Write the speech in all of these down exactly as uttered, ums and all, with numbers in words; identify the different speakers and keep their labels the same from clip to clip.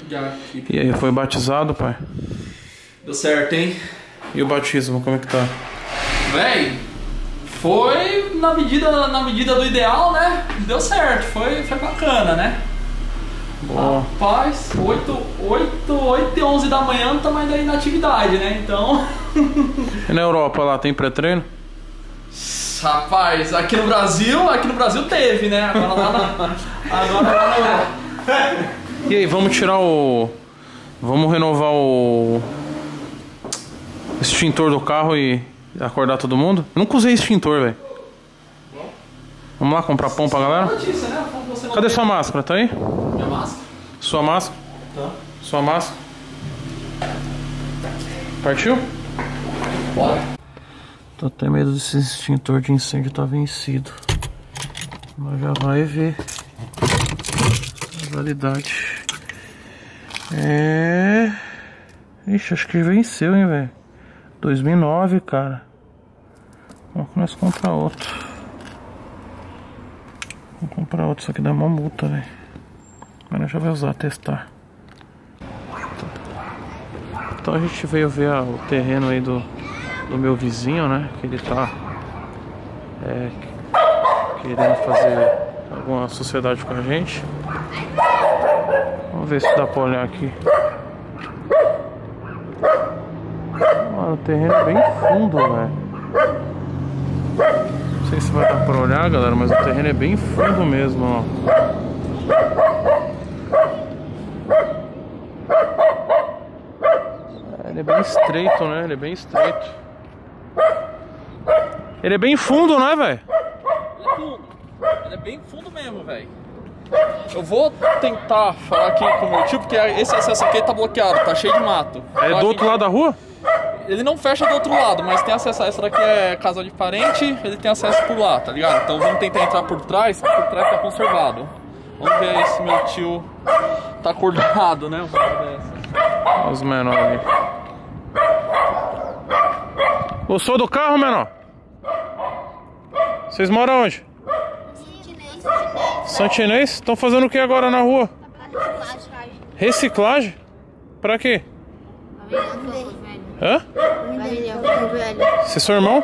Speaker 1: aqui.
Speaker 2: E aí, foi batizado, pai?
Speaker 1: Deu certo, hein?
Speaker 2: E o batismo, como é que tá?
Speaker 1: Véi, foi na medida, na medida do ideal, né? Deu certo, foi, foi bacana, né?
Speaker 2: Boa.
Speaker 1: Rapaz, oito e onze da manhã estamos ainda aí na atividade, né? Então...
Speaker 2: E na Europa lá, tem pré-treino?
Speaker 1: Rapaz, aqui no Brasil, aqui no Brasil teve, né? Agora lá na... Agora lá na Europa.
Speaker 2: E aí, vamos tirar o... Vamos renovar o... extintor do carro e acordar todo mundo? Eu nunca usei extintor, velho. Vamos lá comprar pão pra galera?
Speaker 1: Notícia, né? Você
Speaker 2: Cadê sua máscara? Tá aí?
Speaker 1: Minha máscara?
Speaker 2: Sua máscara?
Speaker 1: Tá.
Speaker 2: Sua máscara? Partiu?
Speaker 1: Bora.
Speaker 2: Tô até medo desse extintor de incêndio tá vencido. Mas já vai ver a validade. É... Ixi, acho que venceu, hein, velho. dois mil e nove, cara. Vamos que nós comprar outro. Vamos comprar outro, isso aqui dá uma multa, velho. Mas nós já vai usar, testar. Então a gente veio ver a, o terreno aí do, do meu vizinho, né? Que ele tá é, querendo fazer alguma sociedade com a gente. Vamos ver se dá pra olhar aqui. Mano, o terreno é bem fundo, velho. Não sei se vai dar pra olhar, galera, mas o terreno é bem fundo mesmo, ó. Ele é bem estreito, né? Ele é bem estreito. Ele é bem fundo, né, velho?
Speaker 1: Ele é fundo. Ele é bem fundo mesmo, velho. Eu vou tentar falar aqui com o meu tio, porque esse acesso aqui tá bloqueado, tá cheio de mato.
Speaker 2: É
Speaker 1: então,
Speaker 2: do outro
Speaker 1: gente...
Speaker 2: lado da rua?
Speaker 1: Ele não fecha do outro lado, mas tem acesso a essa daqui, é casa de parente, ele tem acesso por lá, tá ligado? Então vamos tentar entrar por trás, que por trás tá conservado. Vamos ver se meu tio tá acordado, né?
Speaker 2: Olha os menores ali. Gostou do carro, menor? Vocês moram onde? Santinês? Estão fazendo o que agora na rua? Reciclagem? Pra quê? Hã? Você é seu irmão?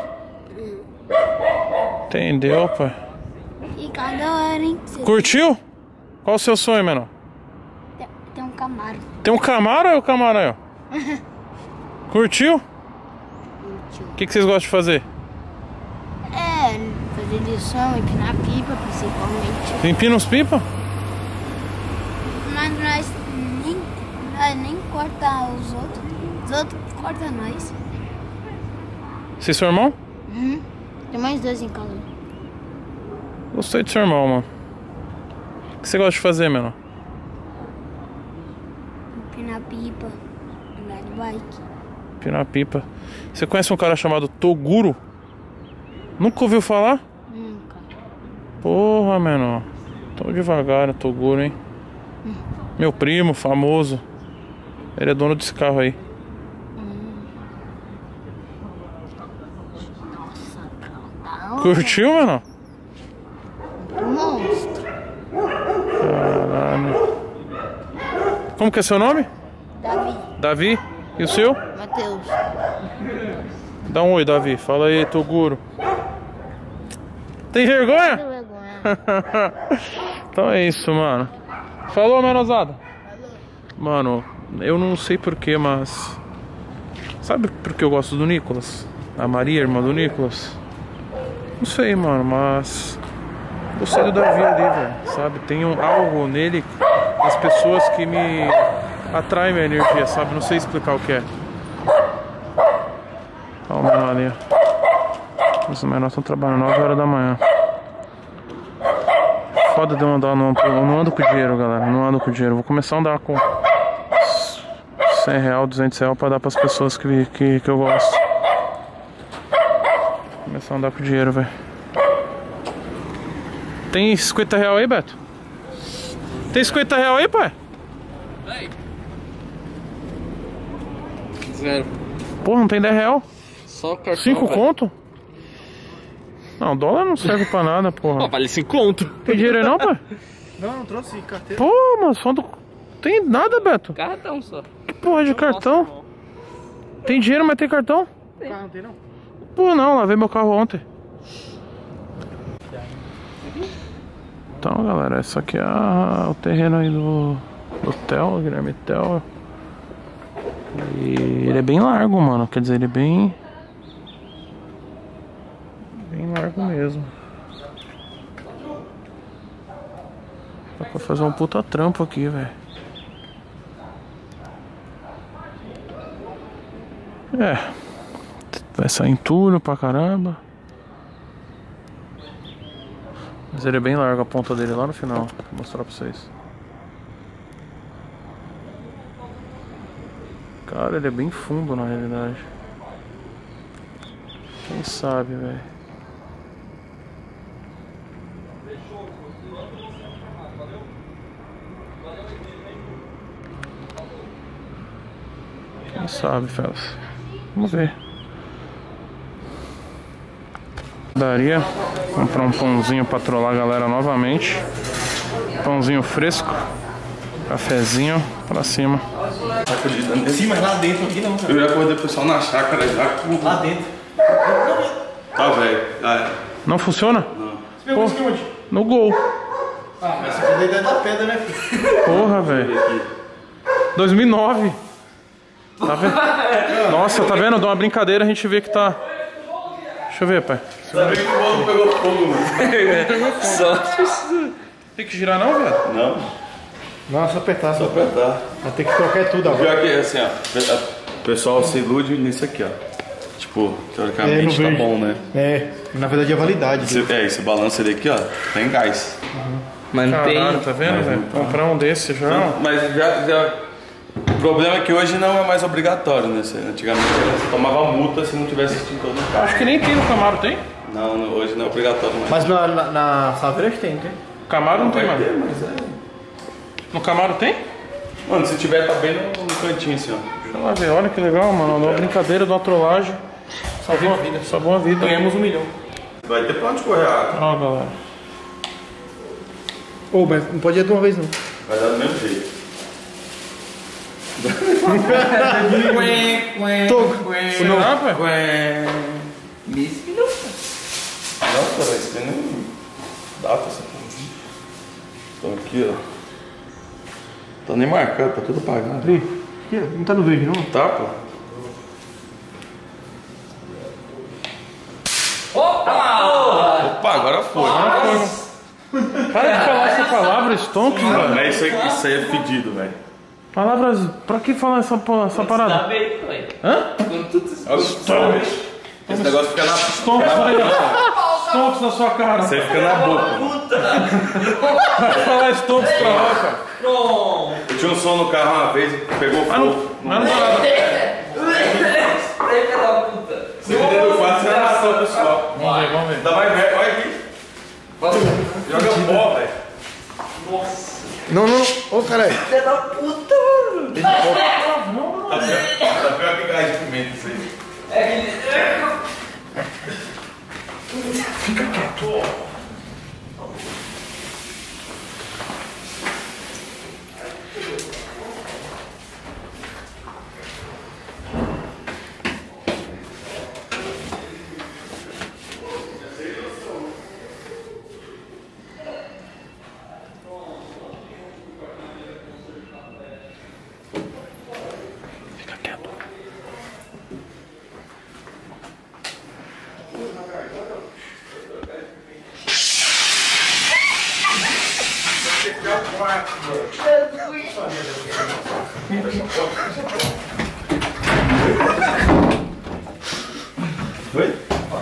Speaker 2: Entendeu, pai?
Speaker 3: E cada hora, hein?
Speaker 2: Curtiu? Qual o seu sonho, menor?
Speaker 3: Tem um Camaro.
Speaker 2: Tem um Camaro ou é o Camaro aí, ó? Curtiu? O que, que vocês gostam de fazer?
Speaker 3: É, fazer lição, empinar pipa, principalmente.
Speaker 2: Empina os pipa?
Speaker 3: Mas nós nem, nós nem corta os outros. Os outros cortam nós.
Speaker 2: Você é seu irmão?
Speaker 3: Uhum. Tem mais dois em casa.
Speaker 2: Gostei do seu irmão, mano. O que você gosta de fazer, menor?
Speaker 3: Empinar pipa, andar de bike.
Speaker 2: Empinar pipa. Você conhece um cara chamado Toguro? Nunca ouviu falar?
Speaker 3: Nunca.
Speaker 2: Porra, menor. Tô devagar, Toguro, hein? Hum. Meu primo, famoso. Ele é dono desse carro aí.
Speaker 3: Hum. Nossa,
Speaker 2: curtiu, menor?
Speaker 3: Monstro.
Speaker 2: Caralho. Como que é seu nome?
Speaker 3: Davi.
Speaker 2: Davi? E o seu?
Speaker 3: Matheus.
Speaker 2: Dá um oi, Davi. Fala aí, Toguro. Tem vergonha?
Speaker 3: Tem vergonha.
Speaker 2: Então é isso, mano. Falou, menosada. Mano, eu não sei porquê, mas... Sabe por que eu gosto do Nicolas? A Maria, irmã do Nicolas? Não sei, mano, mas... Gostei do Davi ali, velho. Sabe? Tem um, algo nele, as pessoas que me atraem minha energia, sabe? Não sei explicar o que é. Olha o menor ali. Os menores estão trabalhando nove horas da manhã. Foda de eu andar, não, eu não ando com dinheiro, galera. Não ando com dinheiro. Vou começar a andar com cem real, duzentos real pra dar pras pessoas que, que, que eu gosto. Vou começar a andar com dinheiro, velho. Tem cinquenta real aí, Beto? Tem cinquenta real aí, pai?
Speaker 1: Ei. Zero.
Speaker 2: Porra, não tem dez real?
Speaker 1: Só cartão.
Speaker 2: cinco
Speaker 1: pai.
Speaker 2: conto? Não, dólar não serve pra nada, porra.
Speaker 1: Pô, vale cinco conto.
Speaker 2: Tem dinheiro aí não, pai?
Speaker 4: Não, não trouxe carteira.
Speaker 2: Pô, mano, só do... Tem nada, Beto?
Speaker 4: Cartão só.
Speaker 2: Que porra de cartão?
Speaker 1: Nossa,
Speaker 2: Tem dinheiro, mas tem cartão?
Speaker 4: O carro não tem não?
Speaker 2: Pô, não, lavei meu carro ontem. Então, galera, esse aqui é a, o terreno aí do, do Theo, Guilherme Theo. E ele é bem largo, mano. Quer dizer, ele é bem... Bem largo mesmo. Dá pra fazer um puta trampo aqui, velho. É. Vai sair entulho pra caramba. Mas ele é bem largo, a ponta dele lá no final. Vou mostrar pra vocês. Cara, ele é bem fundo na realidade. Quem sabe, velho. Quem sabe, fellas. Vamos ver. Daria comprar um pãozinho pra trollar a galera novamente. Pãozinho fresco. Cafezinho pra cima.
Speaker 5: Sim, mas lá dentro aqui não, cara. Eu já acordei o pessoal na chácara já. Lá dentro. Tá, velho. Ah,
Speaker 2: Não funciona?
Speaker 5: não.
Speaker 6: Você pegou isso aqui onde?
Speaker 2: No gol.
Speaker 6: Ah, mas você pegou dentro da pedra, né, filho?
Speaker 2: Porra, velho. dois mil e nove. Tá vendo? Nossa, tá vendo? Dá uma brincadeira, a gente vê que tá... Deixa eu ver, pai.
Speaker 5: Sabia que o bolo pegou fogo, mano.
Speaker 4: Só.
Speaker 2: Tem que girar não, velho?
Speaker 5: Não,
Speaker 6: Não, só apertar,
Speaker 5: só
Speaker 6: só.
Speaker 5: apertar.
Speaker 6: Vai ter que trocar tudo agora.
Speaker 5: Pior que assim, ó. O pessoal se ilude nisso aqui, ó. Tipo,
Speaker 6: É,
Speaker 5: teoricamente
Speaker 6: no
Speaker 5: tá
Speaker 6: verde.
Speaker 5: bom, né?
Speaker 6: É, na verdade é validade.
Speaker 5: Esse, é, esse balanço ele aqui, ó, tem gás.
Speaker 4: Mas não tem.
Speaker 2: Caralho, tá vendo,
Speaker 5: Mas
Speaker 2: velho?
Speaker 5: não tá.
Speaker 2: Comprar um desse já.
Speaker 5: Mas já, já. O problema é que hoje não é mais obrigatório, né? Você- Antigamente você tomava multa se não tivesse extintor no carro.
Speaker 2: Acho que nem tem no Camaro, tem?
Speaker 5: Não, não, hoje não é obrigatório mais.
Speaker 6: Mas na, na, na Saveira tem, tem?
Speaker 2: Camaro não tem
Speaker 5: Vai
Speaker 2: mais.
Speaker 5: ter, mas é.
Speaker 2: No Camaro tem?
Speaker 5: Mano, se tiver, tá bem no, no cantinho assim, ó.
Speaker 2: Deixa lá ver, olha que legal, mano. Uma brincadeira, de uma trollagem. Salvou a vida. Salvou a vida.
Speaker 6: Ganhamos um milhão.
Speaker 5: Vai ter pra onde correr a água.
Speaker 2: Ó, galera.
Speaker 6: Ô, mas não pode ir de uma vez, não.
Speaker 5: Vai dar do mesmo jeito.
Speaker 2: Será, pai?
Speaker 5: Nossa, velho, isso nem dá pra essa porra. Então aqui, ó. Tá nem marcado, tá tudo apagado.
Speaker 6: Aqui, não tá no verde, não?
Speaker 5: Tá, pô. Opa, agora foi.
Speaker 2: Para de falar essa palavra, stonks,
Speaker 5: Não,
Speaker 2: velho.
Speaker 5: não é isso aí, isso aí é fedido, velho.
Speaker 2: Palavras. Pra que falar essa, po- essa parada? Hã?
Speaker 5: Stonks. Esse negócio fica na.
Speaker 2: Stonks aí, ó. Stonks na sua cara.
Speaker 5: Você fica na boca.
Speaker 2: Vai falar stonks pra lá, cara.
Speaker 5: Eu tinha um som no carro uma vez e pegou
Speaker 2: Mas não,
Speaker 5: fogo.
Speaker 2: mas não dá nada.
Speaker 5: Se me der do quatro, você é nação, pessoal.
Speaker 2: Vamos ver, vamos ver.
Speaker 5: Ainda vai ver, olha aqui. Joga pó, velho.
Speaker 6: Não, não, não. Ô, caralho.
Speaker 5: Tá pior, tá pior que gás de pimenta isso aí.
Speaker 2: Fica quieto.
Speaker 5: Oi?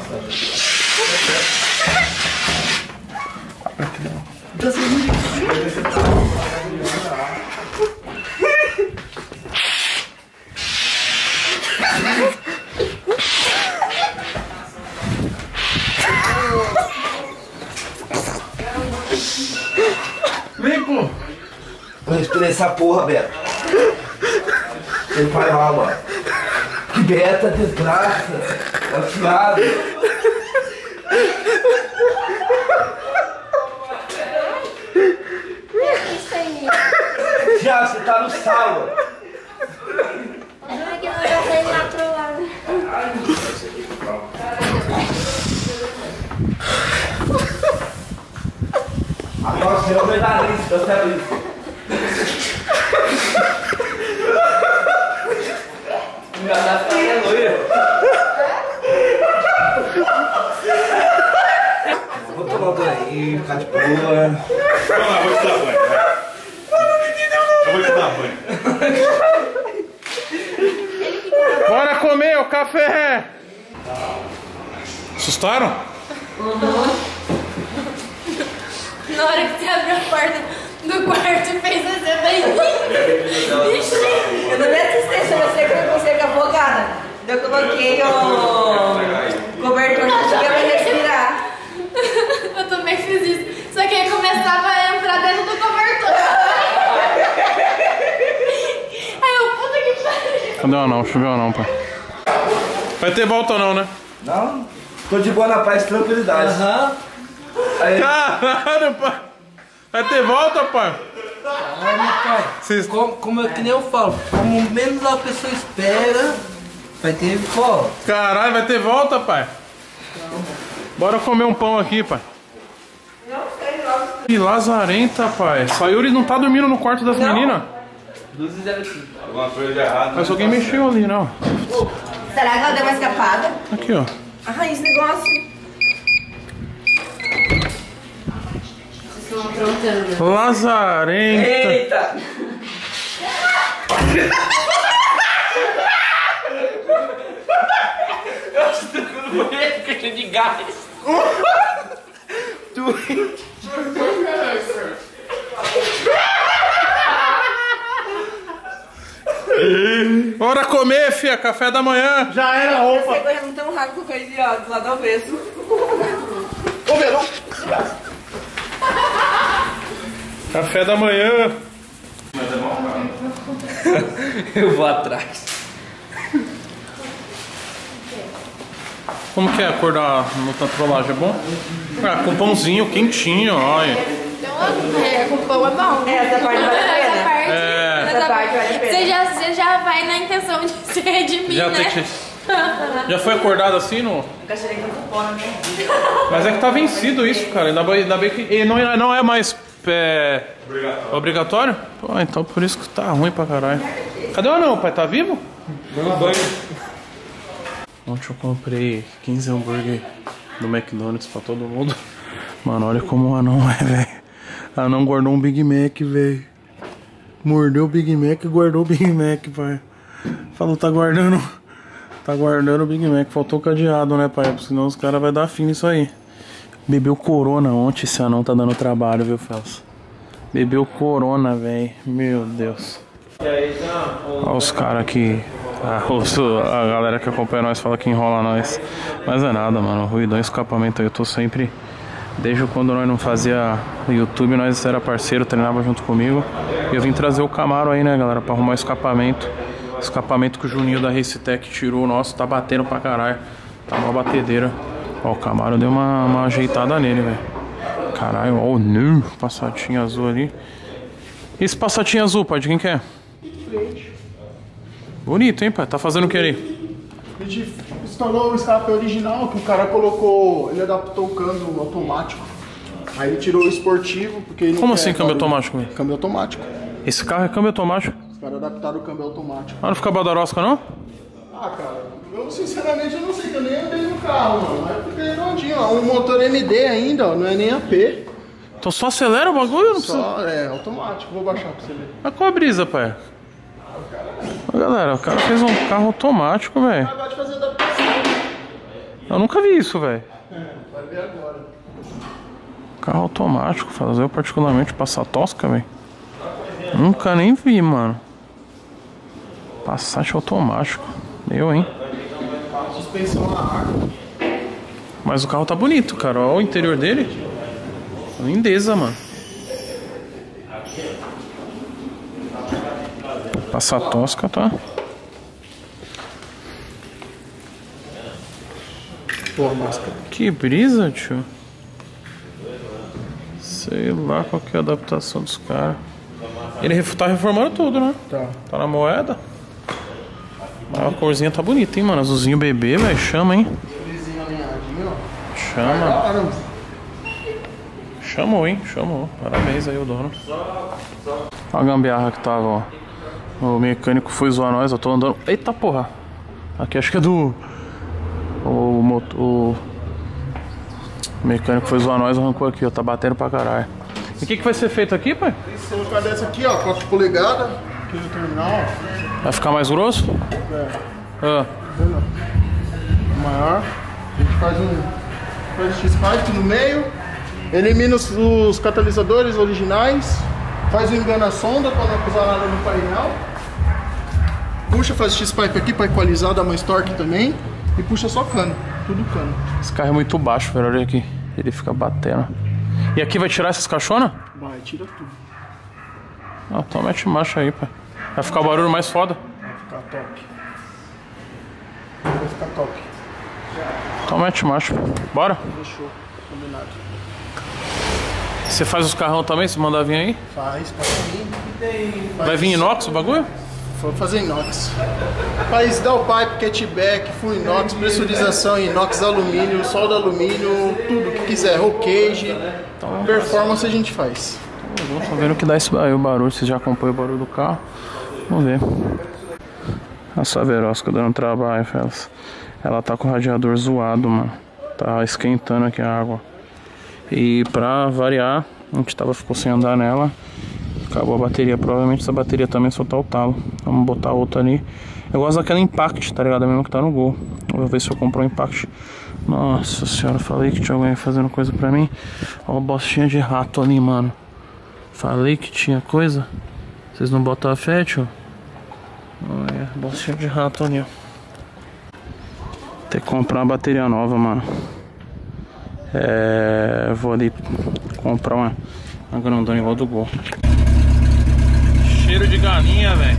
Speaker 6: Vem, pô.
Speaker 7: Eu respirei essa porra, Beto. Ele vai lá, mano. Que beta, desgraça. Afiado.
Speaker 3: Isso aí.
Speaker 7: já, você tá no sal.
Speaker 3: É que eu já sei lá pro lado.
Speaker 7: Agora você é o medalhista, eu quero isso. Enganado pra minha loira. Vou tomar banho, ficar de boa.
Speaker 8: Vamos lá, vou te dar banho. Eu vou te dar banho.
Speaker 2: Bora comer o café! Assustaram?
Speaker 9: Na hora que você abriu a porta do quarto e fez assim, eu falei,
Speaker 10: eu não me assistei, só eu sei que eu consigo afogada. Eu coloquei o cobertor na boca pra respirar.
Speaker 9: eu também fiz isso. Só que aí começava a entrar dentro do cobertor. Aí eu, puta que pariu.
Speaker 2: Cadê o anão? Choveu o anão, pai. Vai ter volta ou não, né?
Speaker 7: Não, tô de boa na paz, tranquilidade.
Speaker 10: Aham.
Speaker 7: Aí,
Speaker 2: Caralho, pai. Vai ter volta, pai.
Speaker 10: Caralho, pai.
Speaker 2: Vocês...
Speaker 10: Como, como é que nem eu falo, como menos a pessoa espera, vai ter volta.
Speaker 2: Caralho, vai ter volta, pai. Bora comer um pão aqui, pai.
Speaker 10: Não sei, logo.
Speaker 2: Que lazarenta, pai. Sayuri não tá dormindo no quarto das meninas?
Speaker 8: Alguma coisa de errado.
Speaker 2: Mas alguém mexeu ali, não.
Speaker 10: Será que ela deu uma escapada?
Speaker 2: Aqui, ó.
Speaker 10: Ah, esse negócio.
Speaker 9: Vocês estão aprontando.
Speaker 2: Lazarenta.
Speaker 10: Eita!
Speaker 4: de gás.
Speaker 2: Bora comer, fia. Café da manhã.
Speaker 6: Já era,
Speaker 10: Eu
Speaker 6: opa.
Speaker 10: sei correndo tão rápido que eu caí de ó, do lado do avesso.
Speaker 6: Ô, Belão.
Speaker 2: Café da manhã.
Speaker 4: Eu vou atrás.
Speaker 2: Como que é acordar no tatrolagem? É bom? Ah, com pãozinho quentinho, olha.
Speaker 9: Então, é, com pão é bom.
Speaker 10: É, essa parte vale a
Speaker 9: Essa
Speaker 10: pena.
Speaker 9: parte,
Speaker 2: É.
Speaker 9: essa
Speaker 10: Essa parte
Speaker 9: parte
Speaker 10: vale a pena.
Speaker 9: Você já, você já vai na intenção de se redimir,
Speaker 2: Já,
Speaker 9: né?
Speaker 2: tem que... Já foi acordado assim, no...
Speaker 10: Nunca cheirei tanto pó na minha vida.
Speaker 2: Mas é que tá vencido isso, cara. Ainda bem, ainda bem que e não, é- não é mais é, obrigatório. Pô, então por isso que tá ruim pra caralho. Cadê o anão, pai? Tá vivo?
Speaker 8: Dando banho.
Speaker 2: Ontem eu comprei quinze hambúrguer do McDonald's pra todo mundo. Mano, olha como o anão é, velho. O anão guardou um Big Mac, velho. Mordeu o Big Mac e guardou o Big Mac, pai. Falou, tá guardando... Tá guardando o Big Mac. Faltou o cadeado, né, pai? Senão os caras vão dar fim nisso aí. Bebeu Corona ontem, esse anão tá dando trabalho, viu, Felps? Bebeu Corona, velho. Meu Deus. Olha os caras que... Ah, os, a galera que acompanha nós fala que enrola nós. Mas é nada, mano. Ruidão e escapamento aí. Eu tô sempre... Desde quando nós não fazia YouTube, nós era parceiro, treinava junto comigo. E eu vim trazer o Camaro aí, né, galera? Pra arrumar o escapamento. Escapamento que o Juninho da Racetech tirou. Nossa, tá batendo pra caralho. Tá uma batedeira. Ó, o Camaro deu uma, uma ajeitada nele, velho. Caralho, ó, o nu, passatinho azul ali. Esse passatinho azul, pai, de quem que é? Bonito, hein, pai? Tá fazendo o que ali?
Speaker 6: A gente instalou o escape original que o cara colocou, ele adaptou o câmbio automático. Aí ele tirou o esportivo porque ele não
Speaker 2: Como
Speaker 6: quer
Speaker 2: assim, câmbio
Speaker 6: barulho.
Speaker 2: automático, velho?
Speaker 6: Câmbio automático.
Speaker 2: Esse carro é câmbio automático?
Speaker 6: Os caras adaptaram o câmbio automático.
Speaker 2: Ah, não fica badarosca, não?
Speaker 6: Ah, cara, eu sinceramente eu não sei, que eu nem andei no carro, mano. Mas eu fiquei redondinho, ó. Um motor M D ainda, ó, não é nem A P.
Speaker 2: Então só acelera o bagulho? Não precisa...
Speaker 6: Só, é, automático. Vou baixar pra você ver.
Speaker 2: Mas qual a brisa, pai? Ó, galera, o cara fez um carro automático, velho.
Speaker 6: Agora de fazer adaptação.
Speaker 2: Eu nunca vi isso, velho.
Speaker 6: Vai ver agora.
Speaker 2: Carro automático, fazer eu particularmente passar tosca, velho. Nunca nem vi, mano. Passat automático. Eu, hein?
Speaker 6: Suspensão a ar.
Speaker 2: Mas o carro tá bonito, cara. Olha o interior dele. Lindeza, mano. Passar tosca, tá?
Speaker 6: Boa máscara.
Speaker 2: Que brisa, tio. Sei lá qual que é a adaptação dos caras. Ele tá reformando tudo, né?
Speaker 6: Tá.
Speaker 2: Tá na moeda. A corzinha tá bonita, hein, mano? Azulzinho bebê, velho. Chama, hein?
Speaker 6: Frisinho alinhadinho, ó.
Speaker 2: Chama.
Speaker 6: Caramba.
Speaker 2: Chamou, hein? Chamou. Parabéns aí, o dono. Olha a gambiarra que tava, ó. O mecânico foi zoar nós, eu tô andando. Eita porra! Aqui acho que é do. O, moto... o mecânico foi zoar nós, arrancou aqui, ó. Tá batendo pra caralho. E o que, que vai ser feito aqui, pai?
Speaker 6: Se colocar dessa aqui, ó, quatro polegadas, aqui no terminal, ó.
Speaker 2: Vai ficar mais grosso?
Speaker 6: É.
Speaker 2: Ah.
Speaker 6: Maior. A gente faz um. Faz X-Pipe no meio. Elimina os, os catalisadores originais. Faz o engana-sonda pra não acusar nada no painel. Puxa, faz X-Pipe aqui pra equalizar, dar mais torque também. E puxa só cano, tudo cano.
Speaker 2: Esse carro é muito baixo, velho, olha aqui. Ele fica batendo. E aqui vai tirar essas caixonas?
Speaker 6: Vai, tira tudo.
Speaker 2: Ah, então mete marcha aí, pai. Vai ficar o barulho mais foda.
Speaker 6: Vai ficar top. Vai ficar top.
Speaker 2: Então mete marcha. Bora?
Speaker 6: Fechou, combinado.
Speaker 2: Você faz os carrão também, se mandar vir aí?
Speaker 6: Faz, pode vir.
Speaker 2: Vai vir inox o bagulho?
Speaker 6: Vou fazer inox. Faz downpipe, catback, full inox, pressurização em inox, alumínio, solda alumínio, tudo que quiser, roll cage, então, performance a gente faz.
Speaker 2: Tô vendo que dá esse aí, o barulho, você já acompanha o barulho do carro. Vamos ver. A Saverosca dando trabalho, fellas. Ela tá com o radiador zoado, mano. Tá esquentando aqui a água. E pra variar, a gente tava, ficou sem andar nela. Acabou a bateria, provavelmente essa bateria também só tá o talo. Vamos botar outra ali. Eu gosto daquela Impact, tá ligado? A mesma que tá no Gol. Vou ver se eu compro um Impact. Nossa senhora, falei que tinha alguém fazendo coisa pra mim. Ó a bostinha de rato ali, mano. Falei que tinha coisa. Vocês não botam a fé, tio? Olha, bostinha de rato ali, ó. Tem que comprar uma bateria nova, mano. É... Vou ali comprar uma, uma grandona igual do Gol. Cheiro de galinha, velho.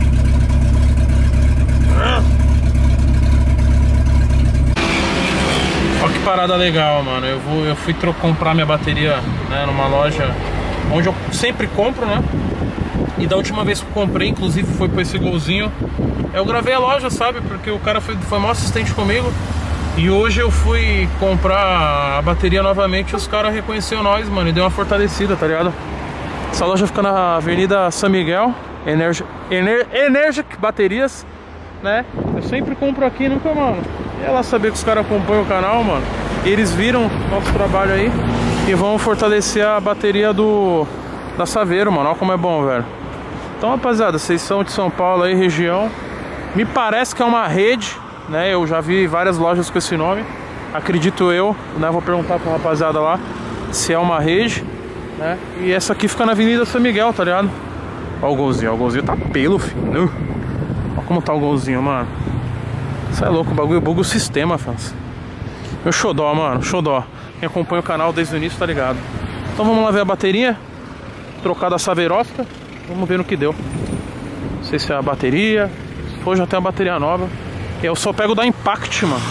Speaker 2: Olha que parada legal, mano. Eu, vou, eu fui comprar minha bateria, né, numa loja onde eu sempre compro, né? E da última vez que eu comprei, inclusive foi por esse Golzinho, eu gravei a loja, sabe? Porque o cara foi, foi maior assistente comigo. E hoje eu fui comprar a bateria novamente e os caras reconheceram nós, mano, e deu uma fortalecida, tá ligado? Essa loja fica na Avenida São Miguel, Energi Ener Energic Baterias, né? Eu sempre compro aqui, nunca, mano. E ela saber que os caras acompanham o canal, mano. E eles viram nosso trabalho aí e vão fortalecer a bateria do da Saveiro, mano. Olha como é bom, velho. Então, rapaziada, vocês são de São Paulo aí, região. Me parece que é uma rede, né? Eu já vi várias lojas com esse nome. Acredito eu, né? Vou perguntar pra rapaziada lá se é uma rede, né? E essa aqui fica na Avenida São Miguel, tá ligado? Olha o Golzinho, ó, o Golzinho tá pelo, filho. Olha como tá o Golzinho, mano. Isso é louco, o bagulho buga o sistema, fãs. Meu xodó, mano, xodó. Quem acompanha o canal desde o início tá ligado. Então vamos lá ver a bateria. Trocar da Saverosca. Vamos ver no que deu. Não sei se é a bateria. Se for, já tem a bateria nova. Eu só pego da Impact, mano.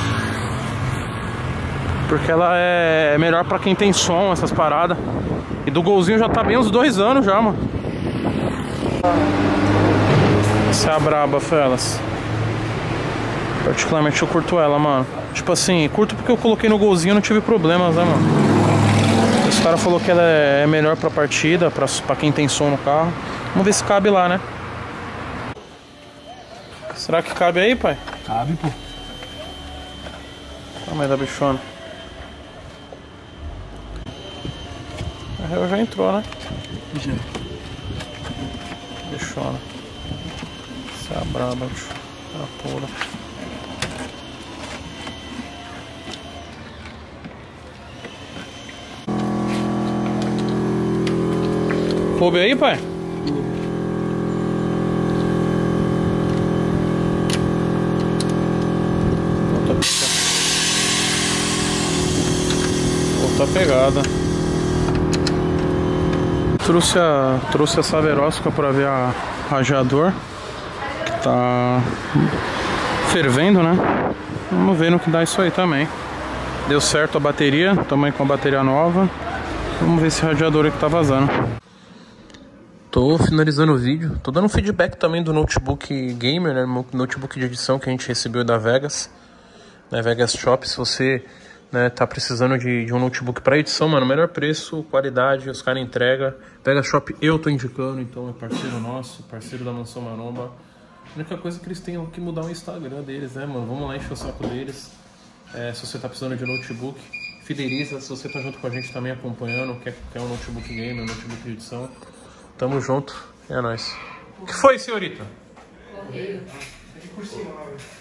Speaker 2: Porque ela é melhor pra quem tem som, essas paradas. E do Golzinho já tá bem uns dois anos já, mano. Essa é a braba, fellas. Particularmente eu curto ela, mano. Tipo assim, curto porque eu coloquei no Golzinho e não tive problemas, né, mano. Esse cara falou que ela é melhor pra partida, pra, pra quem tem som no carro. Vamos ver se cabe lá, né? Será que cabe aí, pai?
Speaker 6: Cabe, pô.
Speaker 2: Tamanho da bichona. A réu já entrou, né?
Speaker 6: Já.
Speaker 2: Bichona. Essa é a braba, bicho. A pura. Coube aí, pai? Outra pegada. Trouxe a, trouxe a Saverosca pra ver a radiador. Que tá fervendo, né? Vamos ver no que dá isso aí também. Deu certo a bateria, também com a bateria nova. Vamos ver esse radiador aí que tá vazando. Tô finalizando o vídeo. Tô dando feedback também do notebook gamer, né? Notebook de edição que a gente recebeu da Vegas, né? Vegas Shop. Se você, né, tá precisando de, de um notebook para edição, mano, melhor preço, qualidade, os caras entregam. Vegas Shop eu tô indicando, então é parceiro nosso, parceiro da Mansão Maromba. A única coisa é que eles têm que mudar o Instagram deles, né, mano? Vamos lá encher o saco deles. É, se você tá precisando de notebook, fideliza. Se você tá junto com a gente também acompanhando, quer, quer um notebook gamer, um notebook de edição, tamo junto. É nóis. O que foi, senhorita?
Speaker 10: Correio.
Speaker 6: Por cima,